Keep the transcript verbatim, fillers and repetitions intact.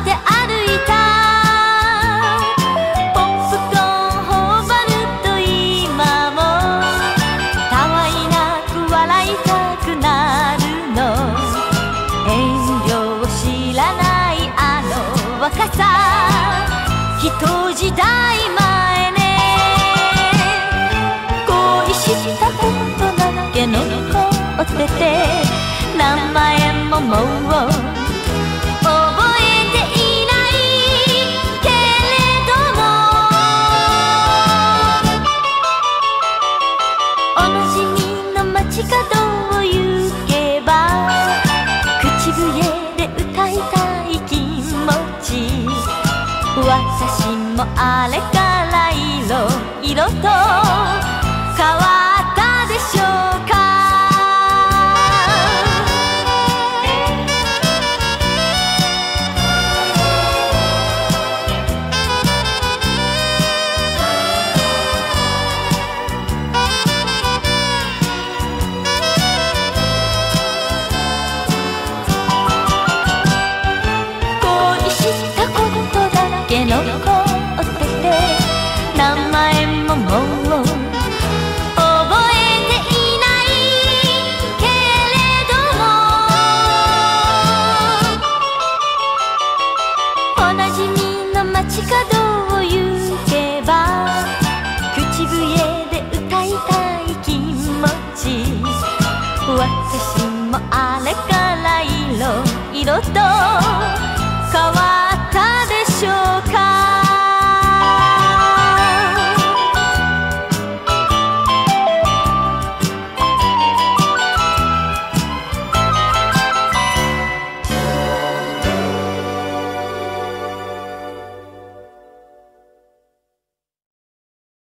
して歩いた。ポップコーン頬張ると今もたわいなく笑いたくなるの。遠慮を知らないあの若さ、一時代前ね。恋したことだけ残ってて、名前ももう覚えていないけれども、おなじみの街角を行けば口笛で歌いたい気持ち。私もあれから色々と変わったでしょうか。恋したことだけ残ってて、名前ももう覚えていないけれども、おなじみの街角を行けば口笛で歌いたい気持ち。私もあれから色々と変わ